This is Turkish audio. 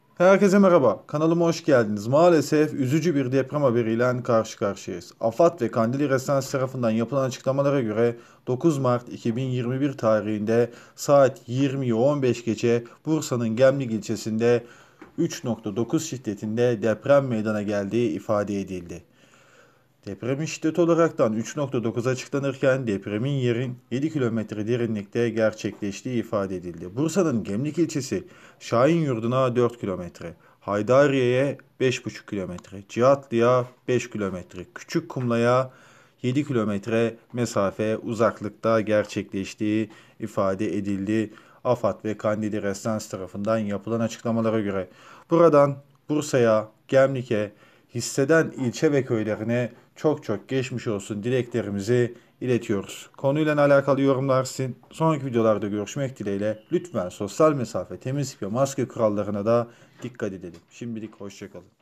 Herkese merhaba, kanalıma hoş geldiniz. Maalesef üzücü bir deprem haberiyle karşı karşıyayız. AFAD ve Kandili Residence tarafından yapılan açıklamalara göre 9 Mart 2021 tarihinde saat 20'yi 15 geçe Bursa'nın Gemlik ilçesinde 3.9 şiddetinde deprem meydana geldiği ifade edildi. Depremin şiddeti olaraktan 3.9 açıklanırken depremin yerin 7 kilometre derinlikte gerçekleştiği ifade edildi. Bursa'nın Gemlik ilçesi Şahinyurdu'na 4 kilometre, Haydariye'ye 5,5 kilometre, Cihatlı'ya 5 kilometre, Küçükkumla'ya 7 kilometre mesafe uzaklıkta gerçekleştiği ifade edildi. AFAD ve Kandili Residence tarafından yapılan açıklamalara göre buradan Bursa'ya, Gemlik'e, hisseden ilçe ve köylerine çok çok geçmiş olsun dileklerimizi iletiyoruz. Konuyla alakalı yorumlar sizin. Sonraki videolarda görüşmek dileğiyle. Lütfen sosyal mesafe, temizlik ve maske kurallarına da dikkat edelim. Şimdilik hoşçakalın.